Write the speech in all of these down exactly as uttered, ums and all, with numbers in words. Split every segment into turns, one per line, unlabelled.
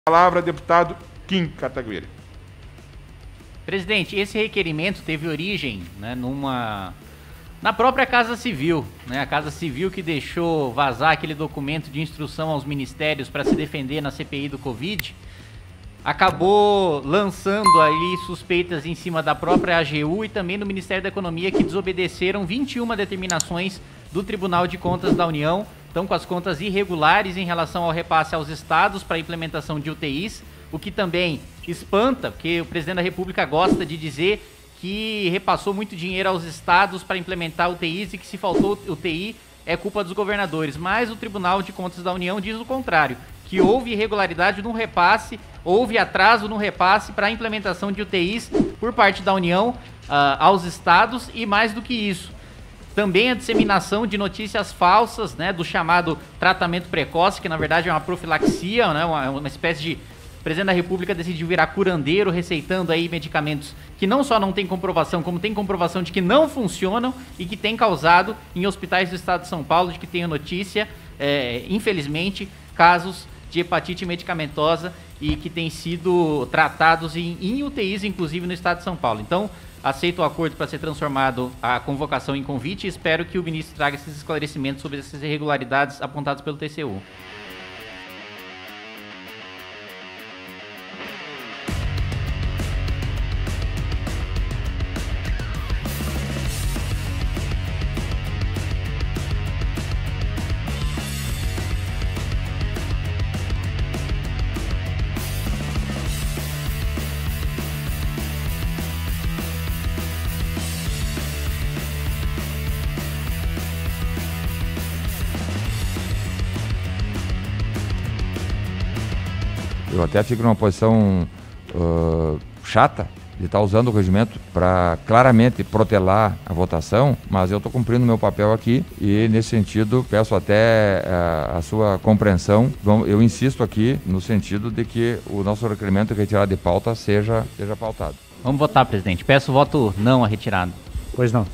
Palavra, deputado Kim Kataguiri.
Presidente, esse requerimento teve origem, né, numa, na própria Casa Civil, né, a Casa Civil que deixou vazar aquele documento de instrução aos ministérios para se defender na C P I do Covid, acabou lançando ali suspeitas em cima da própria A G U e também do Ministério da Economia, que desobedeceram vinte e uma determinações do Tribunal de Contas da União, estão com as contas irregulares em relação ao repasse aos estados para a implementação de U T Is, o que também espanta, porque o presidente da República gosta de dizer que repassou muito dinheiro aos estados para implementar U T Is e que se faltou U T I é culpa dos governadores. Mas o Tribunal de Contas da União diz o contrário, que houve irregularidade no repasse, houve atraso no repasse para a implementação de U T Is por parte da União uh, aos estados e mais do que isso. Também a disseminação de notícias falsas, né, do chamado tratamento precoce, que na verdade é uma profilaxia, né, uma, uma espécie de... O presidente da República decidiu virar curandeiro, receitando aí medicamentos que não só não tem comprovação, como tem comprovação de que não funcionam e que tem causado em hospitais do estado de São Paulo, de que tenho notícia, é, infelizmente, casos de hepatite medicamentosa e que têm sido tratados em, em U T Is, inclusive no estado de São Paulo. Então, aceito o acordo para ser transformado a convocação em convite e espero que o ministro traga esses esclarecimentos sobre essas irregularidades apontadas pelo T C U.
Eu até fico numa posição uh, chata de estar usando o regimento para claramente protelar a votação, mas eu estou cumprindo o meu papel aqui e, nesse sentido, peço até uh, a sua compreensão. Eu insisto aqui no sentido de que o nosso requerimento retirado de pauta seja, seja pautado.
Vamos votar, presidente. Peço voto não à retirada.
Pois não.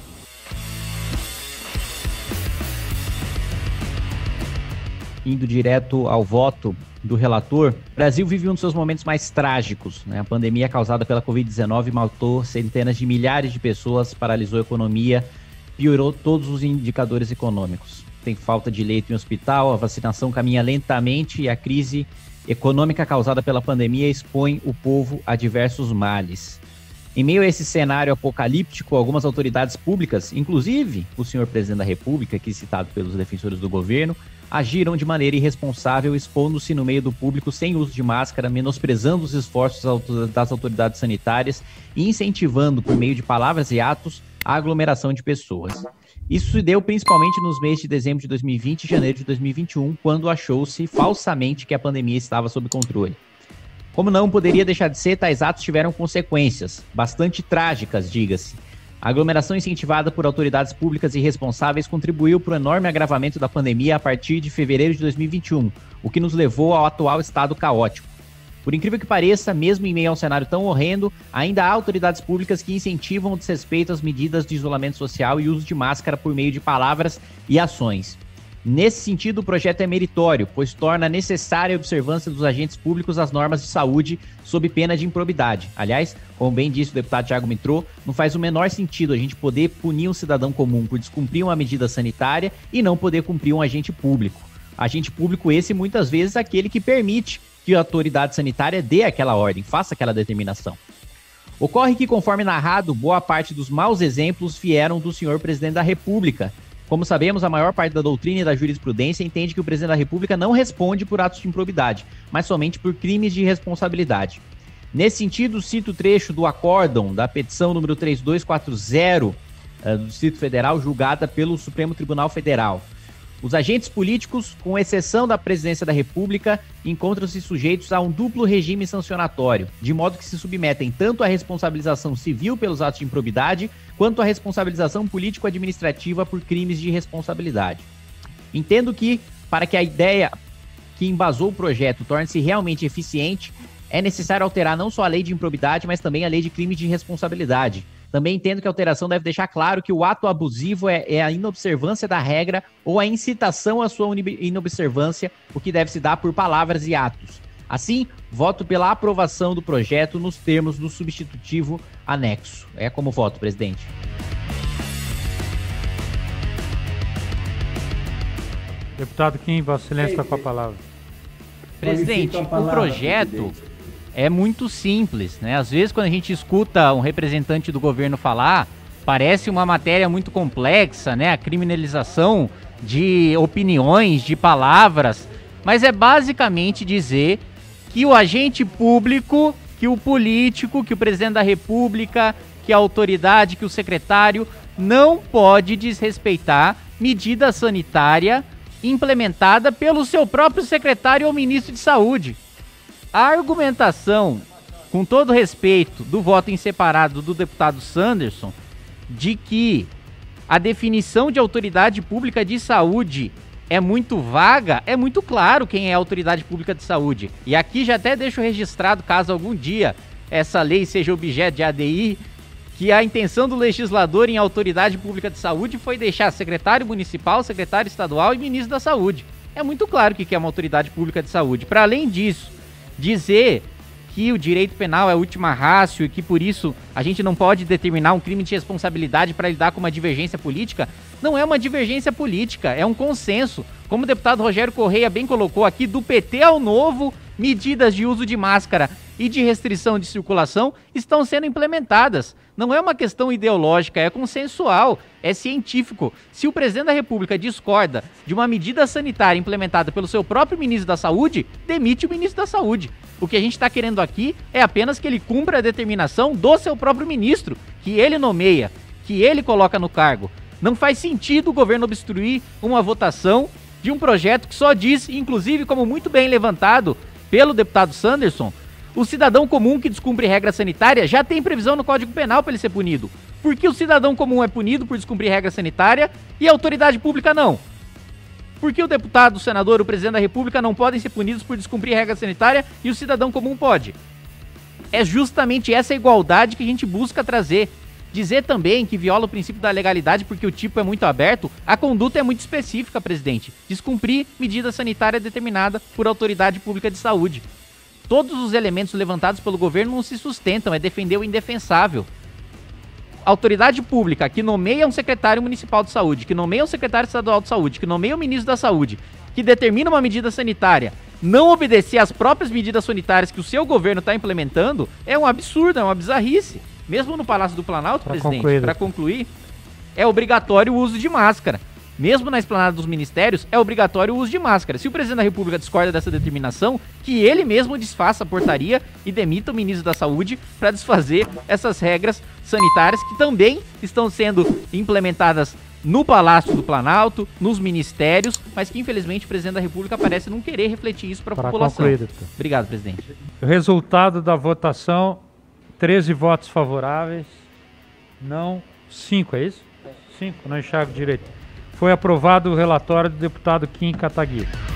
Indo direto ao voto do relator, o Brasil vive um dos seus momentos mais trágicos, né? A pandemia causada pela covid dezenove matou centenas de milhares de pessoas, paralisou a economia, piorou todos os indicadores econômicos. Tem falta de leito em hospital, a vacinação caminha lentamente e a crise econômica causada pela pandemia expõe o povo a diversos males. Em meio a esse cenário apocalíptico, algumas autoridades públicas, inclusive o senhor presidente da República, aqui citado pelos defensores do governo, agiram de maneira irresponsável, expondo-se no meio do público sem uso de máscara, menosprezando os esforços das autoridades sanitárias e incentivando, por meio de palavras e atos, a aglomeração de pessoas. Isso se deu principalmente nos meses de dezembro de dois mil e vinte e janeiro de dois mil e vinte e um, quando achou-se falsamente que a pandemia estava sob controle. Como não poderia deixar de ser, tais atos tiveram consequências, bastante trágicas, diga-se. A aglomeração incentivada por autoridades públicas irresponsáveis contribuiu para o enorme agravamento da pandemia a partir de fevereiro de dois mil e vinte e um, o que nos levou ao atual estado caótico. Por incrível que pareça, mesmo em meio a um cenário tão horrendo, ainda há autoridades públicas que incentivam o desrespeito às medidas de isolamento social e uso de máscara por meio de palavras e ações. Nesse sentido, o projeto é meritório, pois torna necessária a observância dos agentes públicos às normas de saúde sob pena de improbidade. Aliás, como bem disse o deputado Thiago Mitrô, não faz o menor sentido a gente poder punir um cidadão comum por descumprir uma medida sanitária e não poder cumprir um agente público. Agente público esse, muitas vezes, aquele que permite que a autoridade sanitária dê aquela ordem, faça aquela determinação. Ocorre que, conforme narrado, boa parte dos maus exemplos vieram do senhor presidente da República. Como sabemos, a maior parte da doutrina e da jurisprudência entende que o presidente da República não responde por atos de improbidade, mas somente por crimes de irresponsabilidade. Nesse sentido, cito o trecho do acórdão da petição número três dois quatro zero uh, do Distrito Federal, julgada pelo Supremo Tribunal Federal. Os agentes políticos, com exceção da presidência da República, encontram-se sujeitos a um duplo regime sancionatório, de modo que se submetem tanto à responsabilização civil pelos atos de improbidade, quanto à responsabilização político-administrativa por crimes de irresponsabilidade. Entendo que, para que a ideia que embasou o projeto torne-se realmente eficiente, é necessário alterar não só a lei de improbidade, mas também a lei de crime de responsabilidade. Também entendo que a alteração deve deixar claro que o ato abusivo é, é a inobservância da regra ou a incitação à sua inobservância, o que deve se dar por palavras e atos. Assim, voto pela aprovação do projeto nos termos do substitutivo anexo. É como voto, presidente.
Deputado Kim, Vossa Excelência está com a palavra.
Presidente, o projeto é muito simples, né? Às vezes, quando a gente escuta um representante do governo falar, parece uma matéria muito complexa, né? A criminalização de opiniões, de palavras, mas é basicamente dizer que o agente público, que o político, que o presidente da República, que a autoridade, que o secretário não pode desrespeitar medida sanitária implementada pelo seu próprio secretário ou ministro de Saúde. A argumentação, com todo respeito, do voto em separado do deputado Sanderson, de que a definição de autoridade pública de saúde é muito vaga, é muito claro quem é a autoridade pública de saúde. E aqui já até deixo registrado, caso algum dia essa lei seja objeto de A D I, que a intenção do legislador em autoridade pública de saúde foi deixar secretário municipal, secretário estadual e ministro da saúde. É muito claro o que é uma autoridade pública de saúde. Para além disso, dizer que o direito penal é última ratio e que por isso a gente não pode determinar um crime de responsabilidade para lidar com uma divergência política, não é uma divergência política, é um consenso. Como o deputado Rogério Correia bem colocou aqui, do P T ao Novo, medidas de uso de máscara e de restrição de circulação estão sendo implementadas. Não é uma questão ideológica, é consensual, é científico. Se o presidente da República discorda de uma medida sanitária implementada pelo seu próprio ministro da Saúde, demite o ministro da Saúde. O que a gente está querendo aqui é apenas que ele cumpra a determinação do seu próprio ministro, que ele nomeia, que ele coloca no cargo. Não faz sentido o governo obstruir uma votação de um projeto que só diz, inclusive como muito bem levantado pelo deputado Sanderson, o cidadão comum que descumpre regra sanitária já tem previsão no Código Penal para ele ser punido. Por que o cidadão comum é punido por descumprir regra sanitária e a autoridade pública não? Por que o deputado, o senador, o presidente da República não podem ser punidos por descumprir regra sanitária e o cidadão comum pode? É justamente essa igualdade que a gente busca trazer. Dizer também que viola o princípio da legalidade porque o tipo é muito aberto, a conduta é muito específica, presidente. Descumprir medida sanitária determinada por autoridade pública de saúde. Todos os elementos levantados pelo governo não se sustentam, é defender o indefensável. A autoridade pública que nomeia um secretário municipal de saúde, que nomeia um secretário estadual de saúde, que nomeia o ministro da saúde, que determina uma medida sanitária, não obedecer às próprias medidas sanitárias que o seu governo está implementando, é um absurdo, é uma bizarrice. Mesmo no Palácio do Planalto, pra presidente, para concluir, é obrigatório o uso de máscara. Mesmo na esplanada dos ministérios, é obrigatório o uso de máscara. Se o presidente da República discorda dessa determinação, que ele mesmo desfaça a portaria e demita o ministro da Saúde para desfazer essas regras sanitárias que também estão sendo implementadas no Palácio do Planalto, nos ministérios, mas que infelizmente o presidente da República parece não querer refletir isso para a população.
Concluir,
Obrigado, presidente.
O resultado da votação, treze votos favoráveis, não, cinco, é isso? cinco, não enxergo direito. Foi aprovado o relatório do deputado Kim Kataguiri.